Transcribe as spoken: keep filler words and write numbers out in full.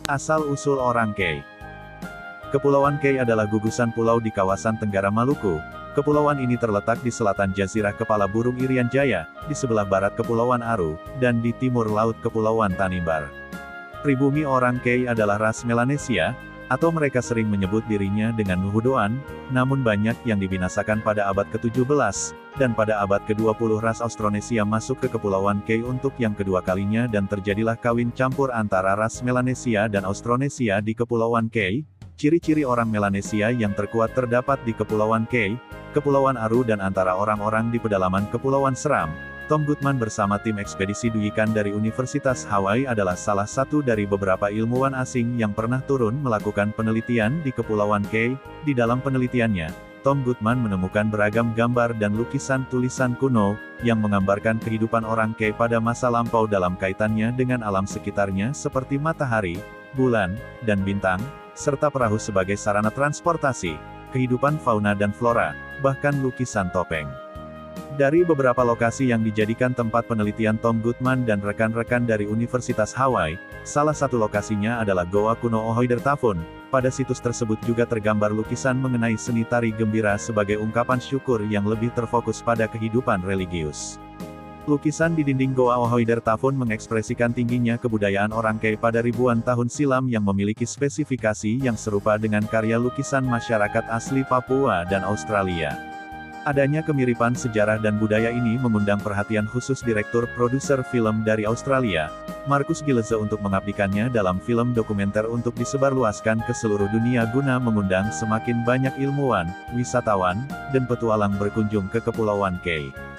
Asal-usul orang Kei. Kepulauan Kei adalah gugusan pulau di kawasan Tenggara Maluku. Kepulauan ini terletak di selatan Jazirah Kepala Burung Irian Jaya, di sebelah barat Kepulauan Aru, dan di timur laut Kepulauan Tanimbar. Pribumi orang Kei adalah ras Melanesia, atau mereka sering menyebut dirinya dengan Nuhudoan, namun banyak yang dibinasakan pada abad ketujuh belas, dan pada abad kedua puluh ras Austronesia masuk ke Kepulauan Kei untuk yang kedua kalinya dan terjadilah kawin campur antara ras Melanesia dan Austronesia di Kepulauan Kei. Ciri-ciri orang Melanesia yang terkuat terdapat di Kepulauan Kei, Kepulauan Aru dan antara orang-orang di pedalaman Kepulauan Seram. Tom Goodman bersama tim ekspedisi Duyikan dari Universitas Hawaii adalah salah satu dari beberapa ilmuwan asing yang pernah turun melakukan penelitian di Kepulauan Kei. Di dalam penelitiannya, Tom Goodman menemukan beragam gambar dan lukisan tulisan kuno, yang menggambarkan kehidupan orang Kei pada masa lampau dalam kaitannya dengan alam sekitarnya seperti matahari, bulan, dan bintang, serta perahu sebagai sarana transportasi, kehidupan fauna dan flora, bahkan lukisan topeng. Dari beberapa lokasi yang dijadikan tempat penelitian Tom Goodman dan rekan-rekan dari Universitas Hawaii, salah satu lokasinya adalah Goa Kuno Ohoidertafun. Pada situs tersebut juga tergambar lukisan mengenai seni tari gembira sebagai ungkapan syukur yang lebih terfokus pada kehidupan religius. Lukisan di dinding Goa Ohoidertafun mengekspresikan tingginya kebudayaan orang Kei pada ribuan tahun silam yang memiliki spesifikasi yang serupa dengan karya lukisan masyarakat asli Papua dan Australia. Adanya kemiripan sejarah dan budaya ini mengundang perhatian khusus direktur produser film dari Australia, Marcus Gilleze untuk mengabdikannya dalam film dokumenter untuk disebarluaskan ke seluruh dunia guna mengundang semakin banyak ilmuwan, wisatawan, dan petualang berkunjung ke Kepulauan Kei.